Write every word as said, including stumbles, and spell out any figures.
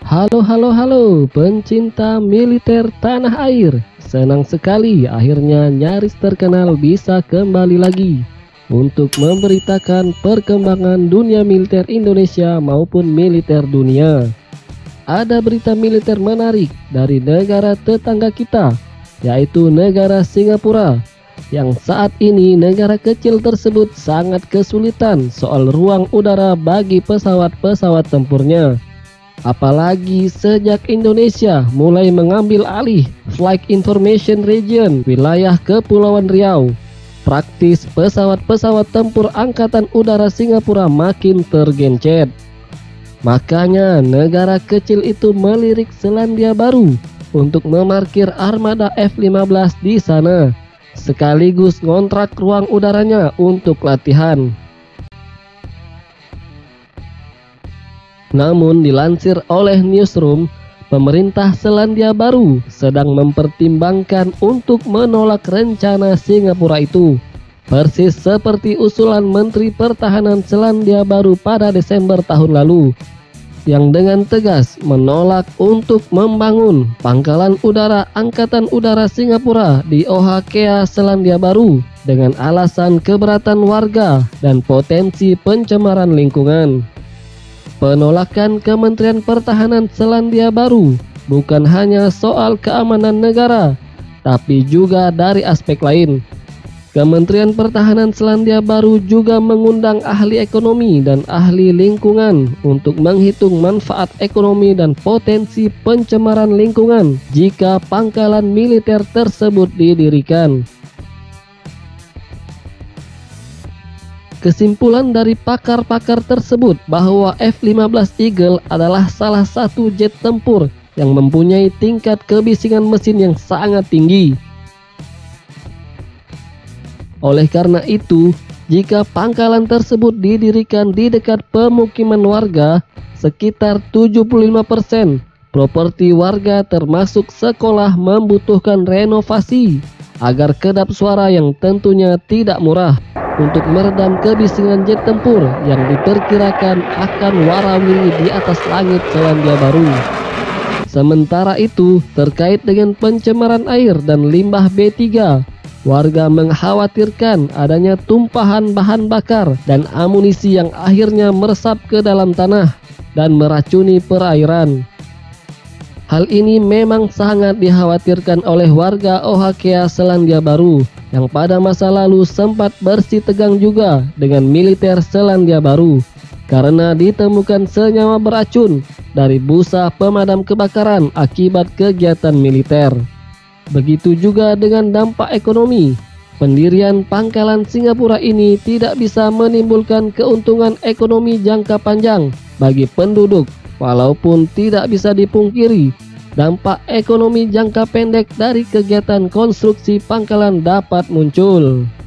Halo halo halo pencinta militer tanah air. Senang sekali akhirnya Nyaris Terkenal bisa kembali lagi untuk memberitakan perkembangan dunia militer Indonesia maupun militer dunia. Ada berita militer menarik dari negara tetangga kita, yaitu negara Singapura, yang saat ini negara kecil tersebut sangat kesulitan soal ruang udara bagi pesawat-pesawat tempurnya. Apalagi sejak Indonesia mulai mengambil alih Flight Information Region wilayah Kepulauan Riau, praktis pesawat-pesawat tempur Angkatan Udara Singapura makin tergencet. Makanya negara kecil itu melirik Selandia Baru untuk memarkir armada F lima belas di sana, sekaligus ngontrak ruang udaranya untuk latihan. Namun dilansir oleh Newsroom, pemerintah Selandia Baru sedang mempertimbangkan untuk menolak rencana Singapura itu, persis seperti usulan Menteri Pertahanan Selandia Baru pada Desember tahun lalu, yang dengan tegas menolak untuk membangun pangkalan udara Angkatan Udara Singapura di Ohakea, Selandia Baru dengan alasan keberatan warga dan potensi pencemaran lingkungan. Penolakan Kementerian Pertahanan Selandia Baru bukan hanya soal keamanan negara, tapi juga dari aspek lain. Kementerian Pertahanan Selandia Baru juga mengundang ahli ekonomi dan ahli lingkungan untuk menghitung manfaat ekonomi dan potensi pencemaran lingkungan jika pangkalan militer tersebut didirikan. Kesimpulan dari pakar-pakar tersebut bahwa F lima belas Eagle adalah salah satu jet tempur yang mempunyai tingkat kebisingan mesin yang sangat tinggi. Oleh karena itu, jika pangkalan tersebut didirikan di dekat pemukiman warga, sekitar tujuh puluh lima persen properti warga termasuk sekolah membutuhkan renovasi agar kedap suara yang tentunya tidak murah untuk meredam kebisingan jet tempur yang diperkirakan akan warawiri di atas langit Selandia Baru. Sementara itu, terkait dengan pencemaran air dan limbah B tiga, warga mengkhawatirkan adanya tumpahan bahan bakar dan amunisi yang akhirnya meresap ke dalam tanah dan meracuni perairan. Hal ini memang sangat dikhawatirkan oleh warga Ohakea, Selandia Baru, yang pada masa lalu sempat bersih tegang juga dengan militer Selandia Baru karena ditemukan senyawa beracun dari busa pemadam kebakaran akibat kegiatan militer. Begitu juga dengan dampak ekonomi. Pendirian pangkalan Singapura ini tidak bisa menimbulkan keuntungan ekonomi jangka panjang bagi penduduk, walaupun tidak bisa dipungkiri dampak ekonomi jangka pendek dari kegiatan konstruksi pangkalan dapat muncul.